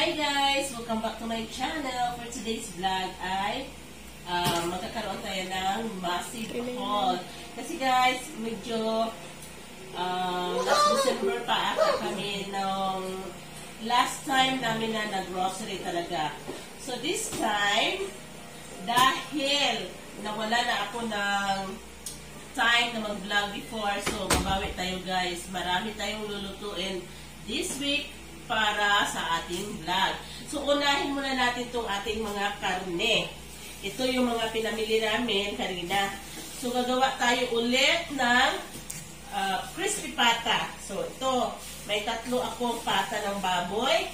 Hi guys! Welcome back to my channel. For today's vlog ay magkakaroon tayo ng massive haul. Kasi guys, medyo last December pa ata kami nung last time namin na nag-grocery talaga. So this time, dahil nawala na ako ng time na mag-vlog before, so babawi tayo guys. Marami tayong lulutuin this week para sa ating vlog. So, unahin muna natin itong ating mga karne. Ito yung mga pinamili namin kanina. So, gagawa tayo ulit ng crispy pata. So, ito, may 3 akong pata ng baboy.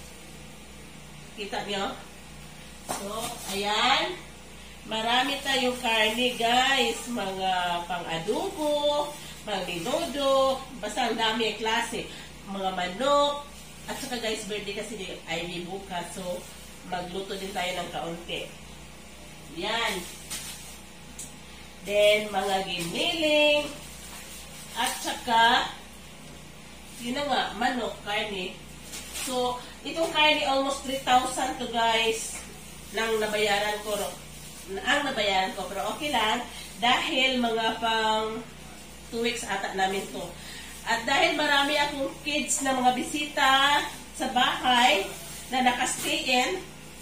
Kita nyo? So, ayan. Marami tayong karne, guys. Mga pang-adobo, pang-linodo, basta ang dami ang klase. Mga manok. At saka guys, birthday kasi ni Ivy bukas. So, magluto din tayo ng kaunti. Yan. Then, mga giniling. At saka, yun na nga, manok, karne. So, itong karne, almost 3,000 to guys, lang nabayaran ko. Ang nabayaran ko. Pero okay lang, dahil mga pang 2 weeks ata namin to. At dahil marami akong kids na mga bisita sa bahay na nakastay in,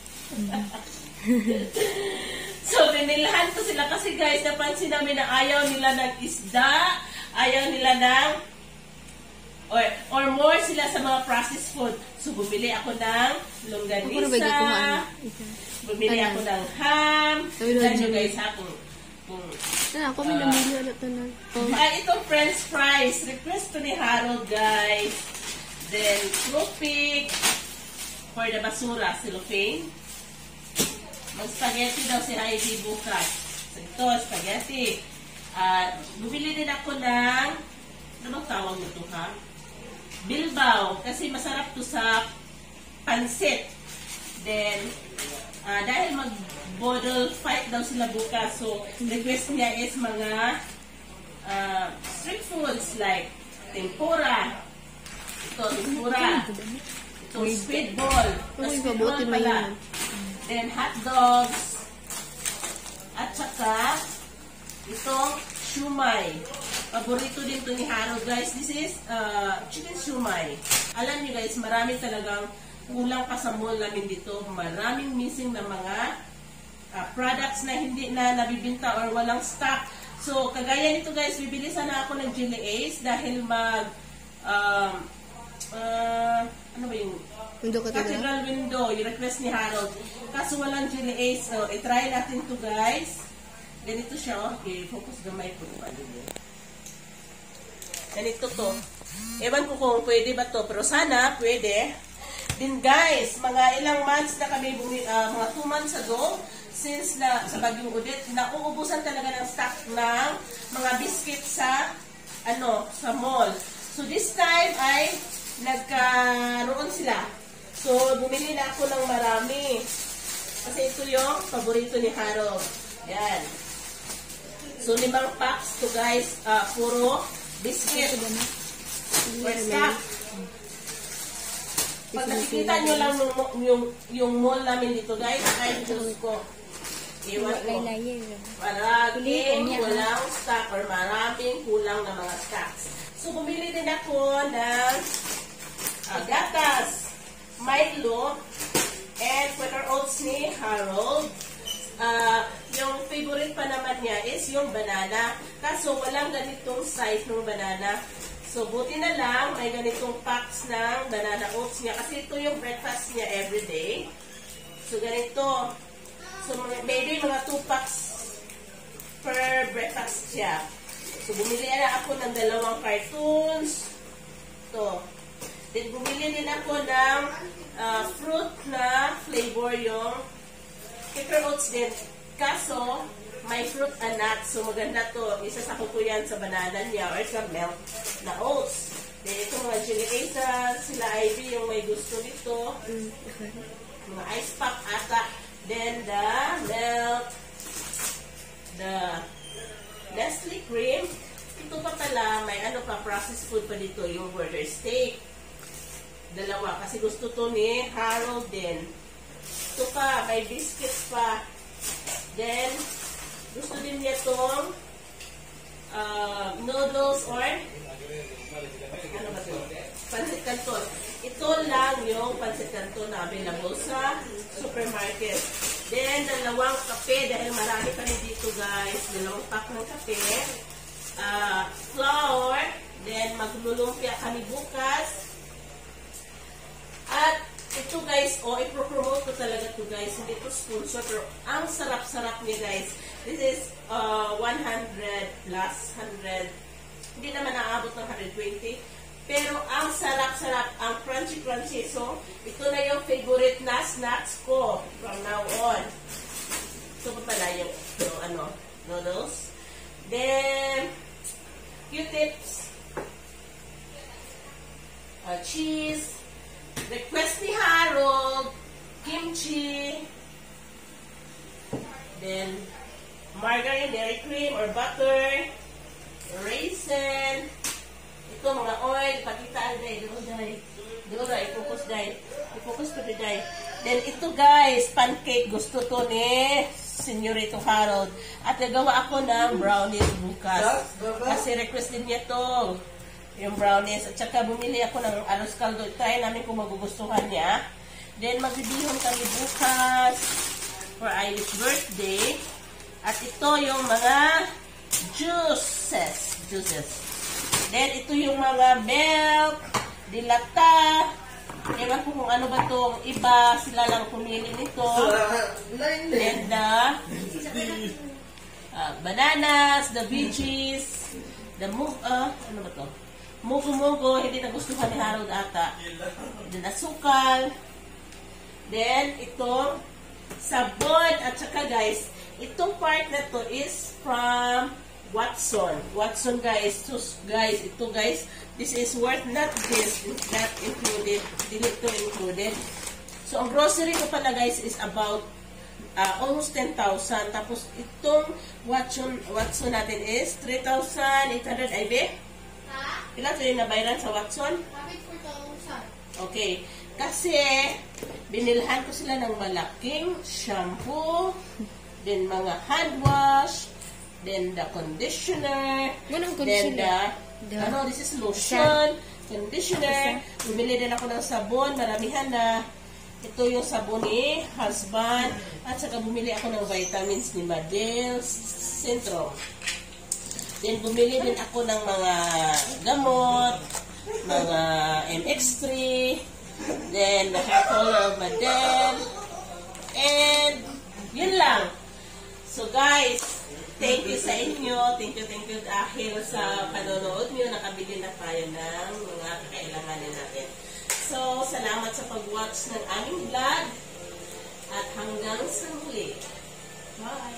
so binilhan ko sila kasi guys, napansin namin na ayaw nila ng isda, ayaw nila ng, or more sila sa mga processed food. So bumili ako ng longganisa, bumili ako ng ham, nandiyo guys ha, ako may namili ulit na. Ay, itong french fries. Request to ni Harold, guys. Then, tropik for the basura, cellophane. Mag-spaghetti daw si Heidi bukas. So, ito, spaghetti. Bumili din ako ng, ano bang tawag nito, ha? Bilbao. Kasi masarap to sa pansit. Then, dahil mag-bottle fight daw sila bukas, so request niya is mga street foods like tempura. Ito, tempura. Ito, squid ball. Squid ball pala. Then, hot dogs. At saka, itong shumai. Paborito din to ni Harold, guys. This is chicken shumai. Alam niyo guys, marami talagang kulang pa sa mall namin dito. Maraming missing na mga products na hindi na nabibinta or walang stock. So, kagaya nito guys, bibili sana ako ng Chili Ace dahil ano ba yung Cathedral Window, yung request ni Harold. Kaso walang Chili Ace. So, itry natin to guys. Ganito siya, okay. Focus gamay po. Ganito to. Ewan ko kung pwede ba to, pero sana pwede. Din guys, mga ilang months na kami, mga 2 months ago, since na sa Bagyong Odette, nauubusan talaga ng stock ng mga biscuit sa sa mall. So this time ay nagkaroon sila. So bumili na ako ng marami. Kasi ito yung paborito ni Harold. Yan. So 5 packs to guys, puro biscuit. First up. Pag nakikita nyo lang yung mall namin dito guys, ay Diyos ko. Iwan ko. Maraming walang stock or maraming kulang na mga stocks. So, bumili din ako ng gatas, Milo, and quarter oats ni Harold. Yung favorite pa naman niya is yung banana. Kaso, walang ganitong size ng banana. So, buti na lang, may ganitong packs ng banana oats niya. Kasi ito yung breakfast niya everyday. So, ganito. So, maybe mga 2 packs per breakfast siya. So, bumili na ako ng 2 cartons. Ito. Then, bumili din ako ng fruit na flavor yung Quaker oats din. Kaso, may fruit and nuts. So, maganda to. Isa sa ko yan sa banana niya or sa milk na oats. Then, ito mga Chili Ace, sila Ivy yung may gusto nito. Mga ice pack ata. Then, the milk, the Nestle cream. Ito pa pala, may processed food pa dito, yung burger steak. Dalawa. Kasi gusto to ni Harold din. Ito pa, may biscuits pa. Then, gusto din niya tong noodles or ano ba ito? Pancit Canton. Ito lang yung Pancit Canton na available sa supermarket. Then, dalawang kape dahil marami pa rin dito guys. Dalawang pack ng kape. Flour. Then, maglulumpia kami bukas. At ito guys, ipropromote ko talaga to guys. Hindi to sponsor, pero ang sarap-sarap niya guys. This is 100 plus 100. Hindi naman naabot ng 120. Pero ang sarap-sarap, ang crunchy-crunchy. So, ito na yung favorite na snacks ko from now on. Ito pa pala yung noodles. Then, Q-tips. Cheese. Request ni Harold. Kimchi. Then, margarine, dairy cream, or butter. Raisin. Ito, mga oil. Pakitaan day. Doon, i-focus day. I-focus ko day. Then, ito guys, pancake. Gusto to ni Senyorito Harold. At nagawa ako ng brownies bukas. Kasi request din niya to. Yung brownies. At saka bumili ako ng arroz caldo. Try namin kung magugustuhan niya. Then, magbibihon kami bukas for Irish birthday. At ito yung mga juices. Then, ito yung mga milk, dilata. Ewan ko kung ano ba itong iba. Sila lang pumili nito. Then, bananas, the veggies, the ano ba ito? Mugo-mugo, hindi nagustuhan ni Harold ata. Then, asukal. Then, itong sabon. At saka guys, itong part na to is from Watson. Watson guys. So, guys, ito guys, this is worth not this, not included. Dili to included. So, ang grocery ko pala guys is about almost 10,000. Tapos, itong Watson natin is 3,800 IB. Ilan ito yung nabayaran sa Watson? 4,000. Okay. Kasi, binilhan ko sila ng malaking shampoo, then mga hand wash, then the conditioner, then this is lotion, conditioner. Bumili din ako ng sabon, maramihan na. Ito yung sabon ni husband. At saka bumili ako ng vitamins ni Madel Centro. Then, bumili din ako ng mga gamot, mga MX3, then the hair color of Madel, and yun lang. So, guys, thank you sa inyo. Thank you dahil sa panonood nyo. Nakabili na tayo ng mga kakailanganin natin. So, salamat sa pag-watch ng aming vlog. At hanggang sa muli. Bye!